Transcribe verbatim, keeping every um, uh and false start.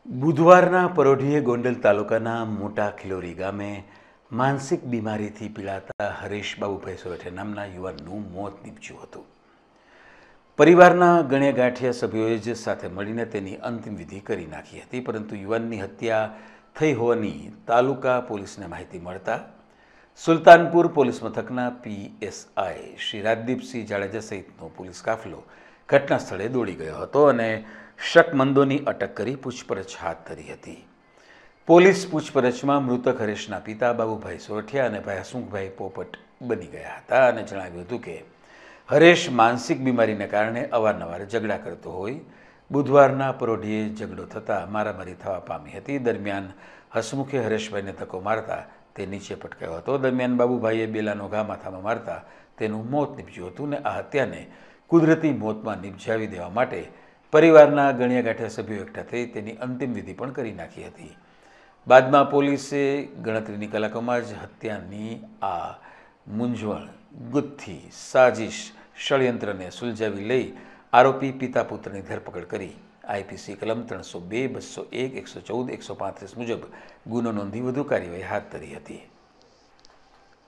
બુધવારના પરોઢિયે ગોંડલ તાલુકાના મોટા ખિલોરી ગામે માનસિક બીમારીથી પીડાતા હરેશ બાબુભાઈ સોરઠિયા નામના યુવાનનું મોત નીપજ્યું હતું। પરિવારના ગણ્યા ગાંઠિયા સભ્યોએ જ સાથે મળીને તેની અંતિમ વિધિ કરી નાખી હતી, પરંતુ યુવાનની હત્યા થઈ હોવાની તાલુકા પોલીસને માહિતી મળતા સુલતાનપુર પોલીસ મથકના P S I Shri Rajdeepsinh Jadeja સહિતનો પોલીસ કાફલો ઘટના સ્થળે દોડી ગયો હતો અને શકમંદોની અટક કરી પૂછપરછ હાથ ધરી હતી। પોલીસ પૂછપરછમાં મૃતક હરેશના પિતા બાબુભાઈ સોરઠિયા અને ભાઈ હસમુખભાઈ પોપટ બની ગયા હતા અને જણાવ્યું હતું કે હરેશ માનસિક બીમારીને કારણે અવારનવાર ઝઘડા કરતો હોય। બુધવારના પરોઢિયે ઝઘડો થતાં મારામારી થવા પામી હતી। દરમિયાન હસમુખે હરેશભાઈને ધક્કો મારતા તે નીચે પટકાયો હતો। દરમિયાન બાબુભાઈએ બેલાનો ઘા માથામાં મારતા તેનું મોત નીપજ્યું હતું અને આ હત્યાને કુદરતી મોતમાં નિપજાવી દેવા માટે પરિવારના ગણ્યા ગાંઠિયા સભ્યો એકઠા થઈ તેની અંતિમ વિધિ પણ કરી નાખી હતી। બાદમાં પોલીસે ગણતરીની કલાકોમાં જ હત્યાની આ મૂંઝવણ ગુત્થી સાજિશ ષડયંત્રને સુલઝાવી લઈ આરોપી પિતા પુત્રની ધરપકડ કરી આઈપીસી કલમ ત્રણસો બે બસો એક એકસો ચૌદ એકસો પાંત્રીસ મુજબ ગુનો નોંધી વધુ કાર્યવાહી હાથ ધરી હતી।